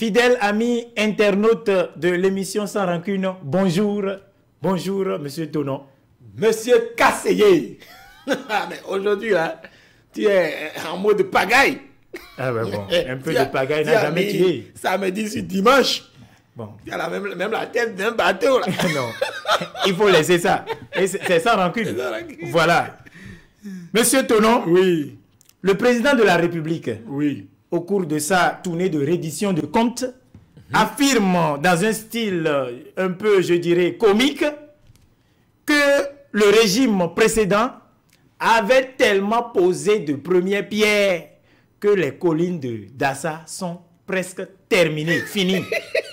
Fidèles amis internautes de l'émission Sans Rancune, bonjour. Bonjour, monsieur Tonon. Monsieur Kasseye. Mais aujourd'hui, là, tu es en mode pagaille. Ah ouais, bon, un peu de pagaille n'a jamais tué. Samedi sur dimanche. Bon. Tu as même la tête d'un bateau, là. Non, il faut laisser ça. C'est sans rancune. Voilà. Monsieur Tonon, oui. Le président de la République, oui, au cours de sa tournée de reddition de comptes, affirme dans un style un peu, je dirais, comique, que le régime précédent avait tellement posé de premières pierres que les collines de Dassa sont presque terminées, finies.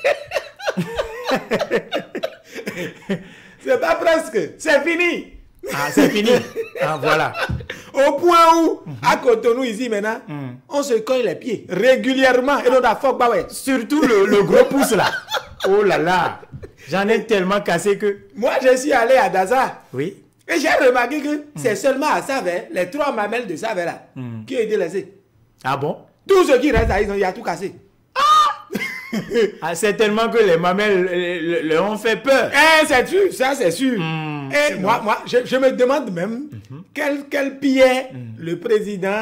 C'est pas presque, c'est fini. Ah, c'est fini. Ah, voilà. Au point où, à Cotonou, ici maintenant, on se cogne les pieds régulièrement. Et surtout le gros pouce là. Oh là là. J'en ai tellement cassé que... Moi, je suis allé à Daza. Oui. Et j'ai remarqué que c'est seulement à Savè, les 3 mamelles de Savè là, qui ont été laissées. Ah bon? Tout ce qui reste là, il y a tout cassé. Ah, c'est tellement que les mamelles leur ont fait peur. C'est sûr, ça c'est sûr. Et moi, je me demande même quel pierre le président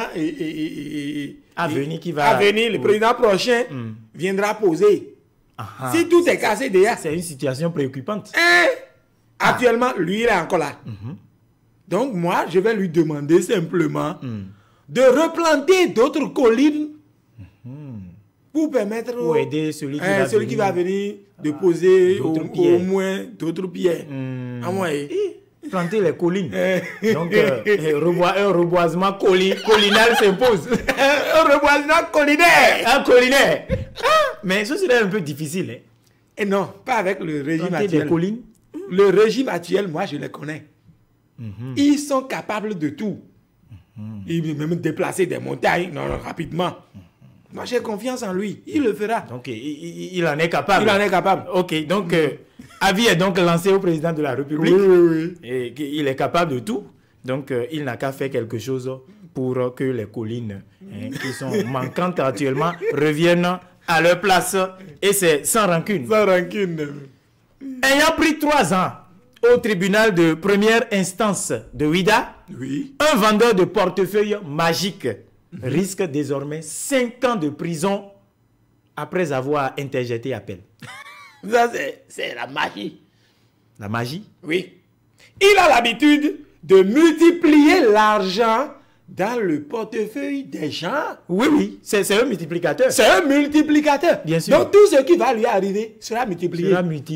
le président prochain viendra poser. Si tout est cassé déjà. C'est une situation préoccupante. Actuellement, lui, il est encore là. Donc moi, je vais lui demander simplement de replanter d'autres collines pour permettre pour aider celui qui va venir de poser au moins d'autres pierres. Planter les collines. Donc, un reboisement collinal s'impose. Un reboisement collinaire. Un collinaire. Mais ce serait un peu difficile. Hein? Et non, pas avec le régime Planter actuel. des collines. Le régime actuel, moi, je les connais. Ils sont capables de tout. Ils peuvent même déplacer des montagnes rapidement. Moi, j'ai confiance en lui. Il le fera. Donc, il en est capable. Il en est capable. Ok, donc, avis est donc lancé au président de la République. Oui. Et il est capable de tout. Donc, il n'a qu'à faire quelque chose pour que les collines qui sont manquantes actuellement reviennent à leur place. Et c'est sans rancune. Sans rancune. Ayant pris 3 ans au tribunal de première instance de Ouidah, un vendeur de portefeuille magique risque désormais 5 ans de prison après avoir interjeté appel. Ça, c'est la magie. La magie? Oui. Il a l'habitude de multiplier l'argent dans le portefeuille des gens. Oui. C'est un multiplicateur. C'est un multiplicateur. Bien sûr. Donc tout ce qui va lui arriver sera multiplié.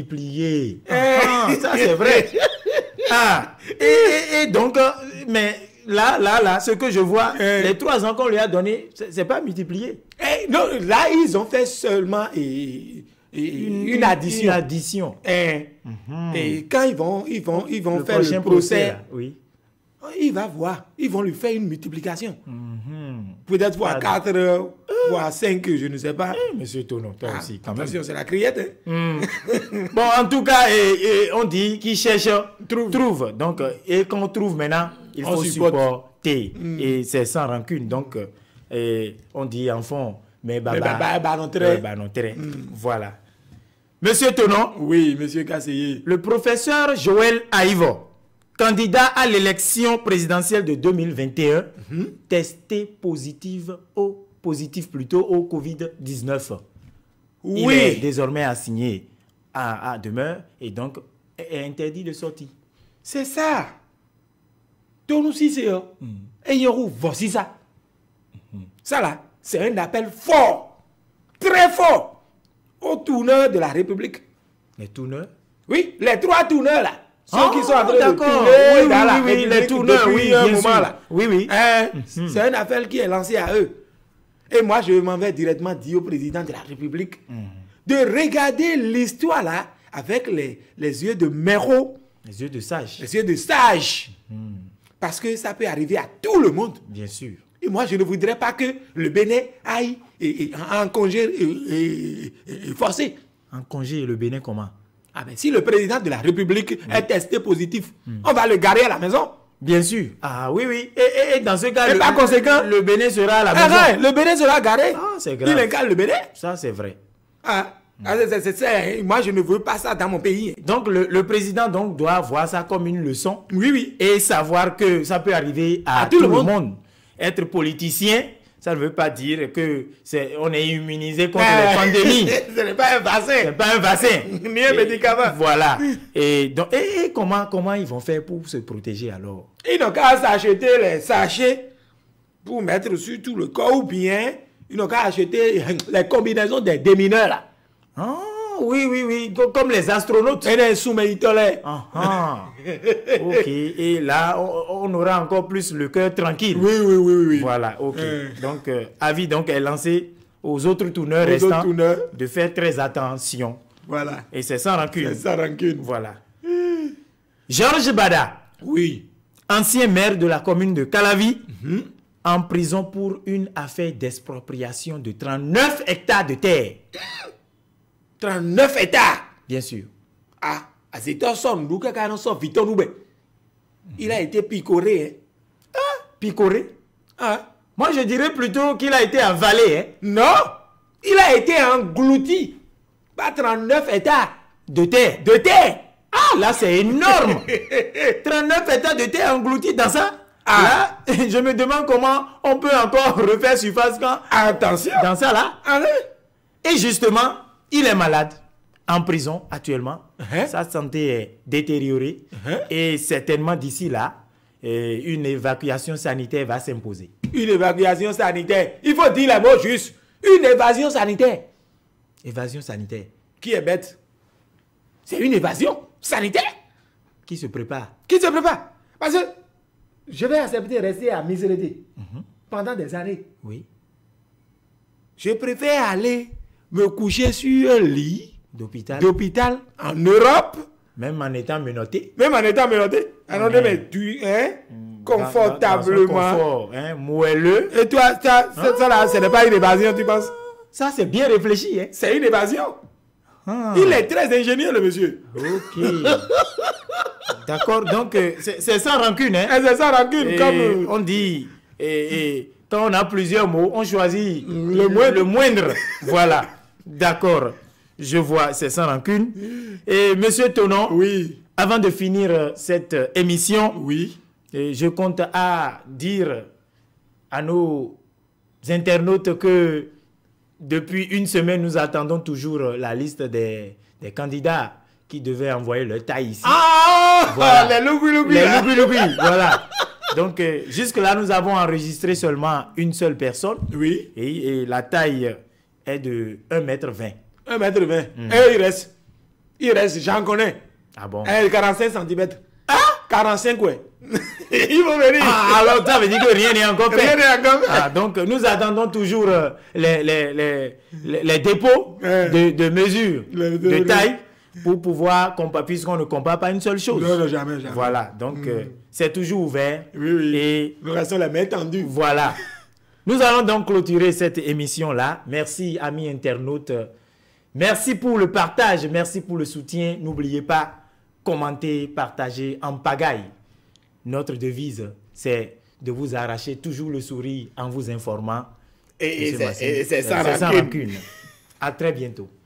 Ça, c'est vrai. Et donc, mais... Là, ce que je vois, les 3 ans qu'on lui a donné, c'est pas multiplié. Non, là, ils ont fait seulement une addition. Une addition. Et quand ils vont faire le procès, il va voir, ils vont lui faire une multiplication. Peut-être voir 4, voir 5, je ne sais pas. Monsieur Tonon, toi aussi, quand même. Attention, c'est la criette. Bon, en tout cas, on dit qu'il cherche, trouve. Donc, et qu'on trouve maintenant, il faut supporter. Et c'est sans rancune. Donc, on dit en fond, mais voilà. Monsieur Tonon. Oui, monsieur Kasseye. Le professeur Joël Aïvo, candidat à l'élection présidentielle de 2021, testé positif au Covid-19. Il est désormais assigné à demeure et donc est interdit de sortie. C'est ça. Tonou si c'est et yorou voici ça. Ça là, c'est un appel fort, très fort, aux tourneurs de la République. Les tourneurs? Oui, les 3 tourneurs là. Ceux qui sont en train de tourner les tourneurs, un moment là. Oui. C'est un appel qui est lancé à eux. Et moi, je m'en vais directement dire au président de la République de regarder l'histoire là avec les yeux de méro. Les yeux de sage. Les yeux de sage. Parce que ça peut arriver à tout le monde. Bien sûr. Et moi, je ne voudrais pas que le Bénin aille en congé forcé. En congé, le Bénin comment? Ah ben, si le président de la République est testé positif, on va le garer à la maison. Bien sûr. Ah oui. Et dans ce cas, par conséquent, le Bénin sera à la maison. Le Bénin sera garé. Ah, c'est grave. Il incarne le Bénin. Ça, c'est vrai. Moi, je ne veux pas ça dans mon pays. Donc, le président donc, doit voir ça comme une leçon. Oui, oui. Et savoir que ça peut arriver à tout le monde. Être politicien, ça ne veut pas dire que on est immunisé contre les pandémies. Ce n'est pas un vaccin. Ce n'est pas un vaccin. Ni un médicament. Voilà. Et, donc, et comment ils vont faire pour se protéger alors? Ils n'ont qu'à s'acheter les sachets pour mettre sur tout le corps, ou bien ils n'ont qu'à acheter les combinaisons des démineurs là. Ah, oui, comme les astronautes. Et les sous-militaires. Ok, et là, on aura encore plus le cœur tranquille. Oui. Voilà, ok. Donc, avis donc est lancé aux autres tourneurs restants de faire très attention. Voilà. Et c'est sans rancune. C'est sans rancune. Voilà. Georges Bada. Oui. Ancien maire de la commune de Calavi, en prison pour une affaire d'expropriation de 39 hectares de terre. 39 hectares. Bien sûr. Il a été picoré. Picoré? Moi, je dirais plutôt qu'il a été avalé. Hein? Non, il a été englouti par 39 hectares de terre. De terre. Ah, là, c'est énorme. 39 hectares de terre engloutis dans ça. Là, je me demande comment on peut encore refaire surface quand... Attention. Dans ça, là. Et justement, il est malade, en prison actuellement. Sa santé est détériorée. Et certainement, d'ici là, une évacuation sanitaire va s'imposer. Une évacuation sanitaire. Il faut dire les mots juste. Une évasion sanitaire. Évasion sanitaire. Qui est bête? C'est une évasion sanitaire. Qui se prépare? Qui se prépare? Parce que je vais accepter de rester à Miserete pendant des années. Oui. Je préfère aller me coucher sur un lit d'hôpital en Europe. Même en étant menotté. Confortablement. Moelleux. Et toi, ça là, ce n'est pas une évasion, tu penses? Ça, c'est bien réfléchi. Hein? C'est une évasion. Il est très ingénieux, le monsieur. Ok. D'accord, donc c'est sans rancune. Hein? C'est sans rancune. Comme on dit, quand on a plusieurs mots, on choisit le moindre. Voilà, d'accord. Je vois, c'est sans rancune. Et monsieur Tonon, avant de finir cette émission, je compte à dire à nos internautes que depuis une semaine, nous attendons toujours la liste des candidats qui devaient envoyer leur taille ici. Voilà. Les loubi-loubi. Voilà. Donc, jusque-là, nous avons enregistré seulement une seule personne. Oui. Et la taille est de 1,20 m. 1,20 m. Et il reste, j'en connais. Ah bon? 45 cm. 45, ouais. Il faut venir. Alors, ça veut dire que rien n'est encore fait. Rien n'est encore fait. Donc, nous attendons toujours les dépôts de mesures de taille pour pouvoir, puisqu'on ne compare pas une seule chose. Non, jamais. Voilà, donc c'est toujours ouvert. Oui. Et nous restons la main tendue. Voilà. Nous allons donc clôturer cette émission-là. Merci, amis internautes. Merci pour le partage, merci pour le soutien. N'oubliez pas, commenter, partager en pagaille. Notre devise, c'est de vous arracher toujours le sourire en vous informant. Et c'est sans rancune. À très bientôt.